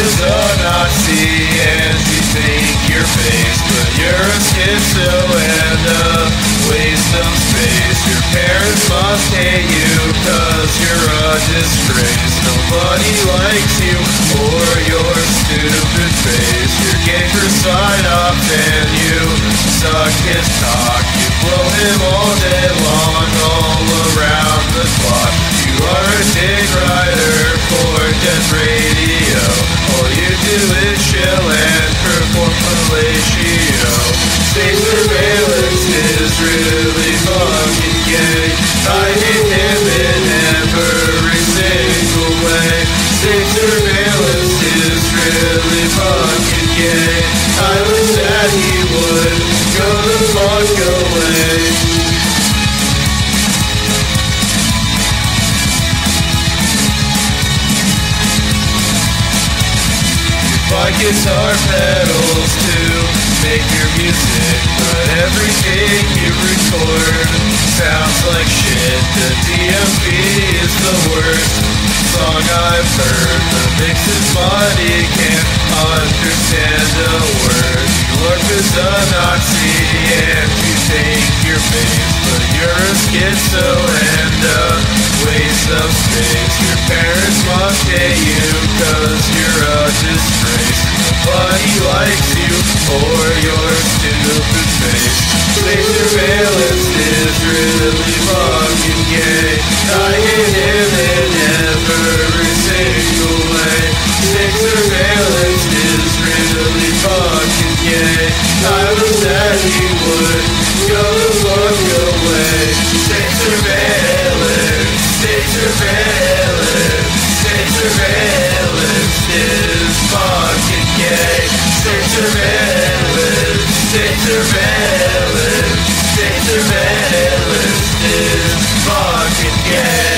is a Nazi and you think you're face, but you're a schizo and a waste of space. Your parents must hate you cause you're a disgrace. Nobody likes you or your stupid face. You're gay for psyops and you suck his cock. You blow him all day long, all around the clock. You are a Dethradio for Dethradio. All you do is shill and perform fellatio. State surveillance is really fucking gay. I hate him in every single way. State surveillance is really fucking gay. I wish that he would go the fuck away. Buy guitar pedals to make your music, but everything you record sounds like shit. The DMV is the worst song I've heard. The mix's body can't understand a word. You larp is a Nazi and you think you're famous, but you're a schizo and a waste of space. Your parents must hate you cause you're a disgrace. Nobody likes you or your stupid face. State surveillance is really fucking gay. I hate him in every single way. State surveillance is really fucking gay. I wish that he would go the fuck away. State surveillance, state surveillance, state surveillance is fucking gay. State surveillance, state surveillance, state surveillance is fucking gay.